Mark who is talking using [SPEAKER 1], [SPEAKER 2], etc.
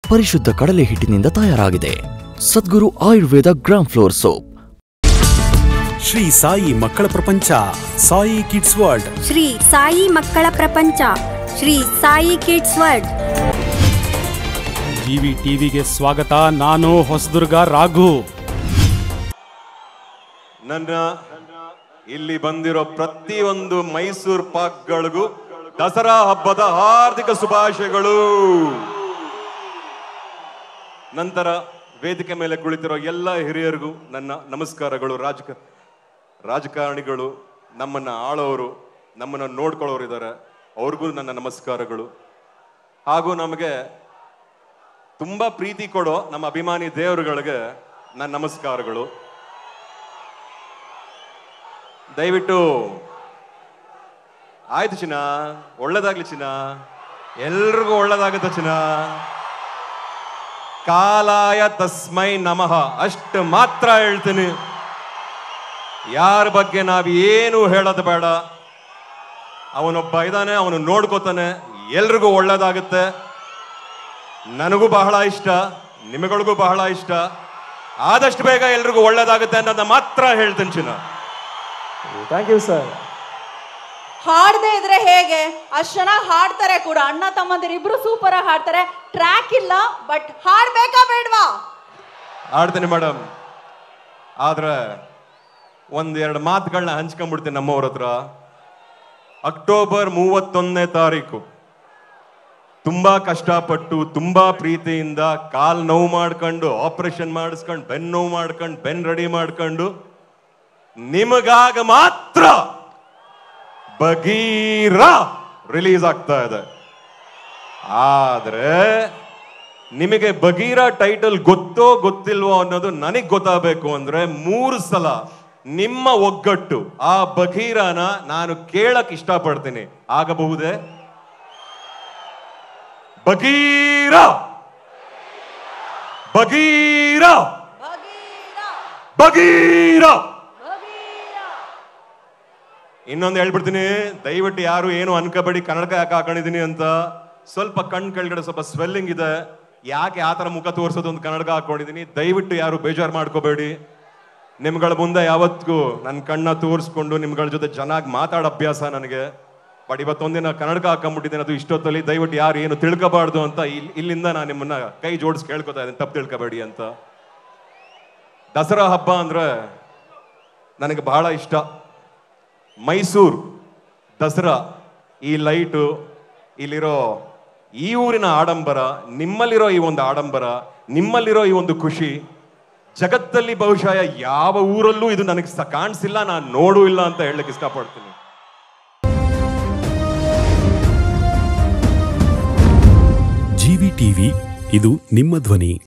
[SPEAKER 1] ಪರಿಶುದ್ಧ ಕಡಲೆ ಹಿಟ್ಟಿನಿಂದ ತಯಾರಾಗಿದೆ. Sadguru Ayurveda gram flour soap.
[SPEAKER 2] Shri Sai ಮಕ್ಕಳ ಪ್ರಪಂಚ, ಸಾಯಿ ಕಿಡ್ಸ್ ವರ್ಲ್ಡ್.
[SPEAKER 3] ಶ್ರೀ ಸಾಯಿ ಮಕ್ಕಳ ಪ್ರಪಂಚ, Shri Sai kids world.
[SPEAKER 2] GV ಟಿವಿಗೆ ಸ್ವಾಗತ. ನಾನು ಹೊಸದುರ್ಗ ರಾಘು.
[SPEAKER 4] ನನ್ನ ಇಲ್ಲಿ ಬಂದಿರೋ ಪ್ರತಿಯೊಂದು ಮೈಸೂರು ಪಾಕ್ಗಳಿಗೂ ದಸರಾ ಹಬ್ಬದ ಹಾರ್ದಿಕ ಶುಭಾಶಯಗಳು. ನಂತರ ವೇದಿಕೆ ಮೇಲೆ ಕುಳಿತಿರೋ ಎಲ್ಲ ಹಿರಿಯರಿಗೂ ನನ್ನ ನಮಸ್ಕಾರಗಳು. ರಾಜಕಾರಣಿಗಳು, ನಮ್ಮನ್ನ ಆಳೋರು, ನಮ್ಮನ್ನ ನೋಡ್ಕೊಳ್ಳೋರು ಇದ್ದಾರೆ, ಅವ್ರಿಗೂ ನನ್ನ ನಮಸ್ಕಾರಗಳು. ಹಾಗೂ ನಮಗೆ ತುಂಬಾ ಪ್ರೀತಿ ಕೊಡೋ ನಮ್ಮ ಅಭಿಮಾನಿ ದೇವರುಗಳಿಗೆ ನನ್ನ ನಮಸ್ಕಾರಗಳು. ದಯವಿಟ್ಟು ಆಯ್ತು ಚಿನ್ನ, ಒಳ್ಳೇದಾಗ್ಲಿ ಚಿನ್ನ, ಎಲ್ರಿಗೂ ಒಳ್ಳೇದಾಗುತ್ತೆ ಚಿನ್ನ. ಕಾಲಾಯ ತಸ್ಮೈ ನಮಃ ಅಷ್ಟು ಮಾತ್ರ ಹೇಳ್ತೀನಿ. ಯಾರ ಬಗ್ಗೆ ನಾವೇನು ಹೇಳೋದು ಬೇಡ. ಅವನೊಬ್ಬ ಇದ್ದಾನೆ, ಅವನು ನೋಡ್ಕೋತಾನೆ, ಎಲ್ರಿಗೂ ಒಳ್ಳೇದಾಗುತ್ತೆ. ನನಗೂ ಬಹಳ ಇಷ್ಟ, ನಿಮಗಳಿಗೂ ಬಹಳ ಇಷ್ಟ. ಆದಷ್ಟು ಬೇಗ ಎಲ್ರಿಗೂ ಒಳ್ಳೇದಾಗುತ್ತೆ ಅನ್ನೋದನ್ನ ಮಾತ್ರ ಹೇಳ್ತೀನಿ ಚಿನ್ನ.
[SPEAKER 5] Thank you sir.
[SPEAKER 6] ಹಾಡದೆ ಇದ್ರೆ ಹೇಗೆ? ಅಷ್ಟು ಚೆನ್ನಾಗಿ ಹಾಡ್ತಾರೆ ಕೂಡ. ಅಣ್ಣ ತಮ್ಮಂದಿರು ಇಬ್ರು ಸೂಪರ್ ಆಗಿ ಹಾಡ್ತಾರೆ. ಟ್ರ್ಯಾಕ್ ಇಲ್ಲ, ಬಟ್ ಹಾಡ್ಬೇಕಾ ಬೇಡ್ವಾ?
[SPEAKER 4] ಹಾಡ್ತೀನಿ ಮೇಡಮ್. ಆದ್ರೆ ಒಂದೆರಡು ಮಾತುಗಳನ್ನ ಹಂಚ್ಕೊಂಡ್ಬಿಡ್ತೀನಿ ನಮ್ಮವ್ರ ಹತ್ರ. ಅಕ್ಟೋಬರ್ 31ನೇ ತಾರೀಕು ತುಂಬಾ ಕಷ್ಟಪಟ್ಟು, ತುಂಬಾ ಪ್ರೀತಿಯಿಂದ ಕಾಲ್ ನೋವು ಮಾಡ್ಕೊಂಡು, ಆಪರೇಷನ್ ಮಾಡಿಸ್ಕೊಂಡು, ಬೆನ್ನು ನೋವು ಮಾಡ್ಕೊಂಡು, ಬೆನ್ ರೆಡಿ ಮಾಡ್ಕೊಂಡು ನಿಮಗಾಗ ಮಾತ್ರ ಬಗೀರ ರಿಲೀಸ್ ಆಗ್ತಾ ಇದೆ. ಆದ್ರೆ ನಿಮಗೆ ಬಗೀರ ಟೈಟಲ್ ಗೊತ್ತೋ ಗೊತ್ತಿಲ್ವೋ ಅನ್ನೋದು ನನಗ್ ಗೊತ್ತಾಗಬೇಕು ಅಂದ್ರೆ 3 ಸಲ ನಿಮ್ಮ ಒಗ್ಗಟ್ಟು ಆ ಬಗೀರನ ನಾನು ಕೇಳಕ್ ಇಷ್ಟಪಡ್ತೀನಿ. ಆಗಬಹುದೇ? ಬಗೀರ ಬಗೀರ ಬಗೀರ. ಇನ್ನೊಂದು ಹೇಳ್ಬಿಡ್ತೀನಿ, ದಯವಿಟ್ಟು ಯಾರು ಏನು ಅನ್ಕೋಬೇಡಿ ಕನ್ನಡಕ ಯಾಕೆ ಹಾಕೊಂಡಿದೀನಿ ಅಂತ. ಸ್ವಲ್ಪ ಕಣ್ ಕೆಳಗಡೆ ಸ್ವಲ್ಪ ಸ್ವೆಲ್ಲಿಂಗ್ ಇದೆ, ಯಾಕೆ ಆ ತರ ಮುಖ ತೋರಿಸೋದು ಒಂದು ಕನ್ನಡಕ ಹಾಕೊಂಡಿದೀನಿ. ದಯವಿಟ್ಟು ಯಾರು ಬೇಜಾರು ಮಾಡ್ಕೋಬೇಡಿ. ನಿಮ್ಗಳ ಮುಂದೆ ಯಾವತ್ತಿಗೂ ನನ್ನ ಕಣ್ಣ ತೋರಿಸ್ಕೊಂಡು ನಿಮ್ಗಳ ಜೊತೆ ಚೆನ್ನಾಗಿ ಮಾತಾಡೋ ಅಭ್ಯಾಸ ನನಗೆ. ಬಟ್ ಇವತ್ತೊಂದಿನ ಕನ್ನಡಕ ಹಾಕೊಂಡ್ಬಿಟ್ಟಿದ್ದೀನಿ, ಅದು ಇಷ್ಟೊತ್ತಲ್ಲಿ. ದಯವಿಟ್ಟು ಯಾರು ಏನು ತಿಳ್ಕೋಬಾರ್ದು ಅಂತ ಇಲ್ಲಿಂದ ನಾನು ನಿಮ್ಮನ್ನ ಕೈ ಜೋಡಿಸಿ ಕೇಳ್ಕೊತಾ ಇದ್ದೀನಿ, ತಪ್ಪು ತಿಳ್ಕೋಬೇಡಿ ಅಂತ. ದಸರಾ ಹಬ್ಬ ಅಂದ್ರೆ ನನಗೆ ಬಹಳ ಇಷ್ಟ. ಮೈಸೂರು ದಸರಾ, ಈ ಲೈಟು, ಇಲ್ಲಿರೋ ಈ ಊರಿನ ಆಡಂಬರ, ನಿಮ್ಮಲ್ಲಿರೋ ಈ ಒಂದು ಆಡಂಬರ, ನಿಮ್ಮಲ್ಲಿರೋ ಈ ಒಂದು ಖುಷಿ ಜಗತ್ತಲ್ಲಿ ಬಹುಶಃ ಯಾವ ಊರಲ್ಲೂ ಇದು ನನಗೆ ಕಾಣಿಸಿಲ್ಲ, ನಾನು ನೋಡೂ ಇಲ್ಲ ಅಂತ ಹೇಳಲಿಕ್ಕೆ ಇಷ್ಟಪಡ್ತೀನಿ.
[SPEAKER 2] ಜಿವಿ ಟಿವಿ, ಇದು ನಿಮ್ಮ ಧ್ವನಿ.